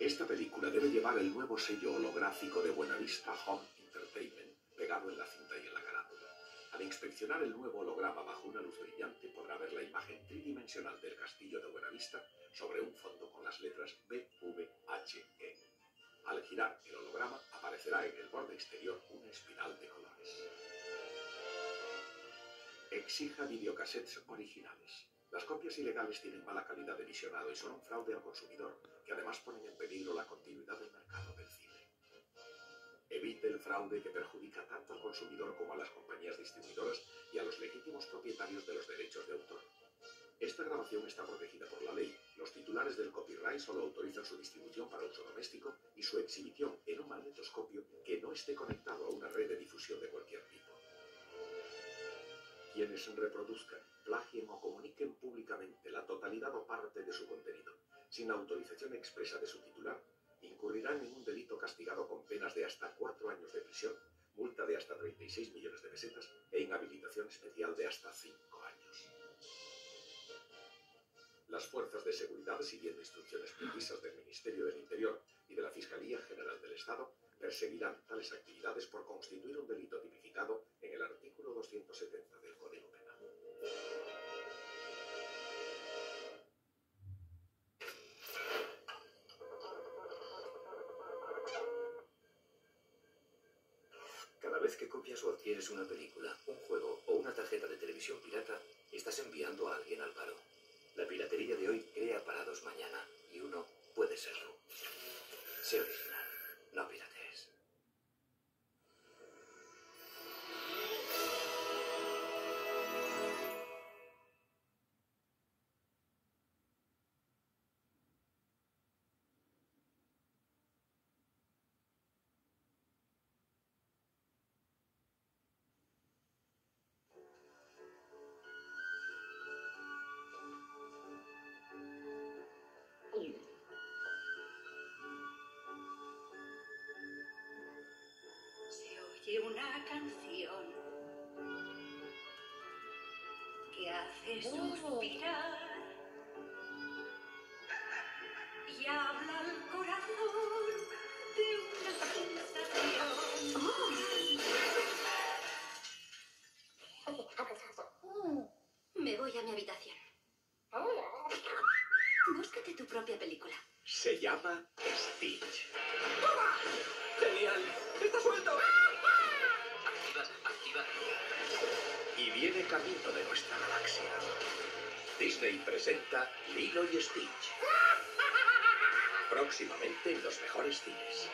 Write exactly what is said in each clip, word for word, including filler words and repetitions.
Esta película debe llevar el nuevo sello holográfico de Buenavista Home Entertainment pegado en la cinta y en la carátula. Al inspeccionar el nuevo holograma bajo una luz brillante podrá ver la imagen tridimensional del castillo de Buenavista sobre un fondo con las letras B V H E. Al girar el holograma aparecerá en el borde exterior una espiral de colores. Exija videocassettes originales. Las copias ilegales tienen mala calidad de visionado y son un fraude al consumidor, que además ponen en peligro la continuidad del mercado del cine. Evite el fraude que perjudica tanto al consumidor como a las compañías distribuidoras y a los legítimos propietarios de los derechos de autor. Esta grabación está protegida por la ley. Los titulares del copyright solo autorizan su distribución para uso doméstico y su exhibición en un magnetoscopio que no esté conectado a una red de difusión de cualquier tipo. Quienes reproduzcan, plagien o comuniquen públicamente la totalidad o parte de su contenido, sin autorización expresa de su titular, incurrirán en un delito castigado con penas de hasta cuatro años de prisión, multa de hasta treinta y seis millones de pesetas e inhabilitación especial de hasta cinco años. Las fuerzas de seguridad, siguiendo instrucciones precisas del Ministerio del Interior y de la Fiscalía General del Estado, perseguirán tales actividades por constituir un delito tipificado en el artículo doscientos setenta del Código Penal. Cada vez que copias o adquieres una película, un juego o una tarjeta de televisión pirata, estás enviando a alguien al paro. La piratería de hoy crea parados mañana, y uno puede serlo. Sé original, no piratees. Una canción que hace suspirar y habla al corazón de una sensación. Oh. Me voy a mi habitación. Búscate tu propia película. Se llama Stitch. ¡Genial! ¡Está suelto! Y viene camino de nuestra galaxia. Disney presenta Lilo y Stitch. Próximamente en los mejores cines.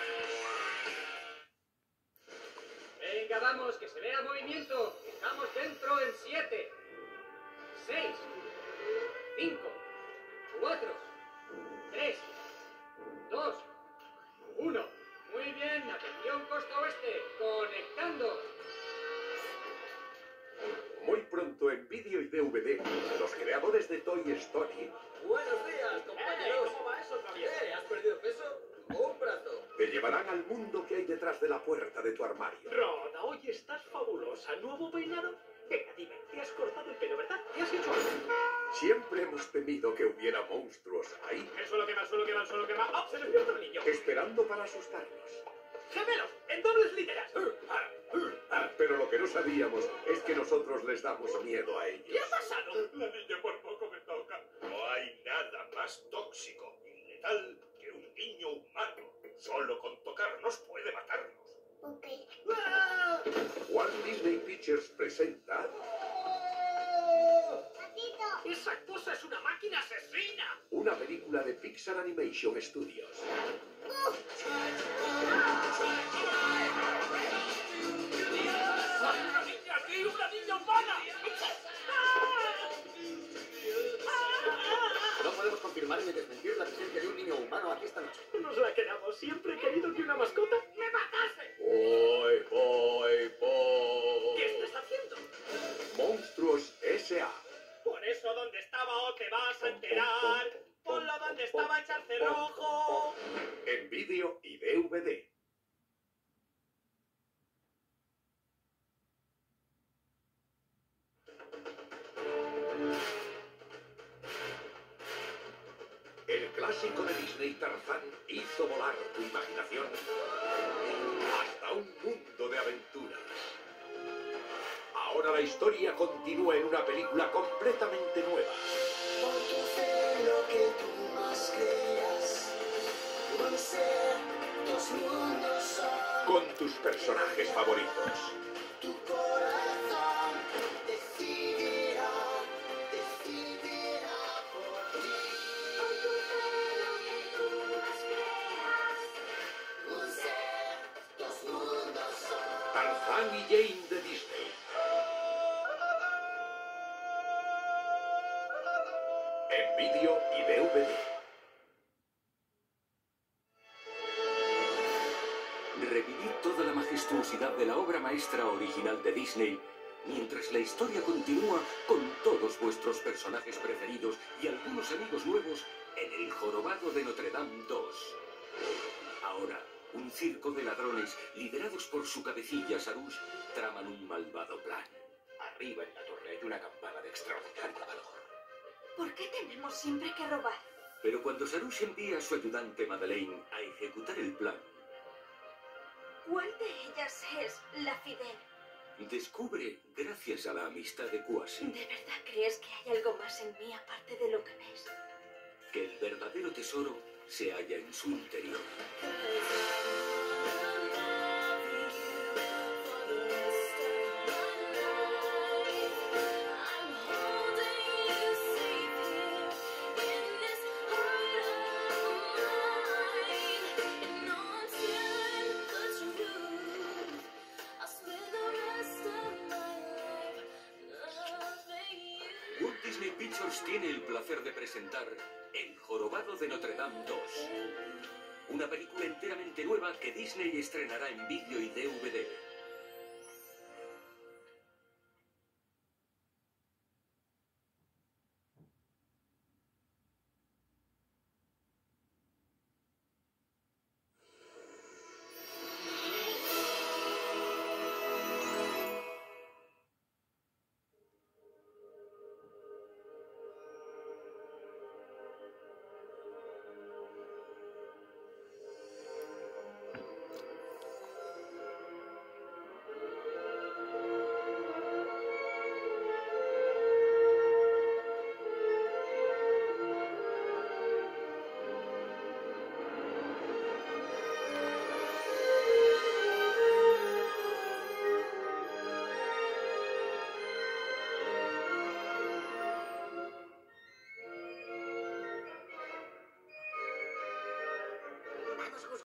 Venga, vamos, que se vea movimiento. Estamos dentro en siete, seis, cinco, cuatro, tres, dos, uno. Muy bien, atención costa oeste. Conectando. Muy pronto en vídeo y D V D, los creadores de Toy Story... Buenos días, compañeros. ¿Cómo va eso, ¿Qué? ¿Has perdido peso? Un brazo. te llevarán al mundo que hay detrás de la puerta de tu armario. Rhoda, hoy estás fabulosa. ¿Nuevo peinado? Venga, dime, te has cortado el pelo, ¿verdad? ¿Qué has hecho algo? Siempre hemos temido que hubiera monstruos ahí, El suelo quema, el suelo quema, el suelo quema. ¡Oh, se despierta el niño! esperando para asustarnos. ¡Gemelos! ¡En dobles literas! Pero lo que no sabíamos es que nosotros les damos miedo a ellos. ¿Qué ha pasado? La niña por poco me toca. No hay nada más tóxico y letal que un niño humano. Solo con tocarnos puede matarnos. Ok. ¡Ah! Walt Disney Pictures presenta Patito. ¡Esa cosa es una máquina asesina! una película de Pixar Animation Studios. ¡Hay una niña aquí! ¡Una niña humana! No podemos confirmar ni desmentir la presencia de un niño humano aquí esta noche. Nos la quedamos. Siempre he querido que una mascota me matase. Voy, voy, voy. ¿Qué estás haciendo? Monstruos S A Por eso, ¿dónde estaba o te vas a enterar? Ponlo donde estaba el charcerrojo. en vídeo y D V D. El clásico de Disney Tarzán y un mundo de aventuras. Ahora la historia continúa en una película completamente nueva. Porque sé lo que tú más creas. Un ser, dos mundos son. Con tus personajes favoritos. Tu corazón decidirá, decidirá por ti. Porque sé lo que tú más creas. Un ser, dos mundos son. Tarzán y Jane de Disney. En vídeo y D V D. Revivid toda la majestuosidad de la obra maestra original de Disney, mientras la historia continúa con todos vuestros personajes preferidos y algunos amigos nuevos en El Jorobado de Notre Dame dos. Ahora, un circo de ladrones, liderados por su cabecilla Sarouche, traman un malvado plan. Arriba en la torre hay una campana de extraordinario valor. ¿Por qué tenemos siempre que robar? Pero cuando Sarouche envía a su ayudante Madeleine a ejecutar el plan, ¿Cuál de ellas es la fidel? descubre, gracias a la amistad de Kwasi, ¿De verdad crees que hay algo más en mí aparte de lo que ves? que el verdadero tesoro se halla en su interior. Walt Disney Pictures tiene el placer de presentar El Jorobado de Notre Dame dos, una película enteramente nueva que Disney estrenará en vídeo y D V D.